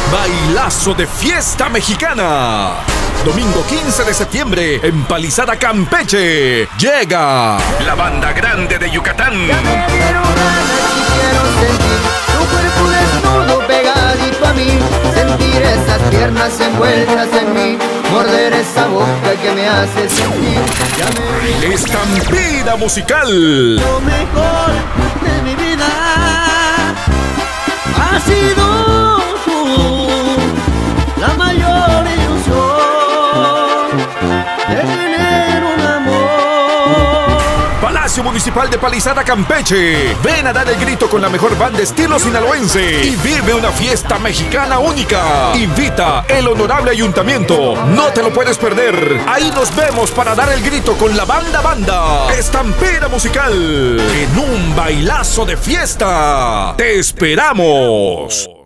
Bailazo de fiesta mexicana. Domingo 15 de septiembre, en Palizada, Campeche, llega la banda grande de Yucatán. Ya me dieron ganas y quiero sentir tu cuerpo desnudo pegadito a mí, sentir esas piernas envueltas en mí, morder esa boca que me hace sentir. Estampida musical. Lo mejor de mi vida ha sido tú, la mayor ilusión de tener un amor. Palacio Municipal de Palizada, Campeche. Ven a dar el grito con la mejor banda estilo sinaloense y vive una fiesta mexicana única. Invita el honorable ayuntamiento. No te lo puedes perder. Ahí nos vemos para dar el grito con la banda. Estampida musical en un bailazo de fiesta. ¡Te esperamos!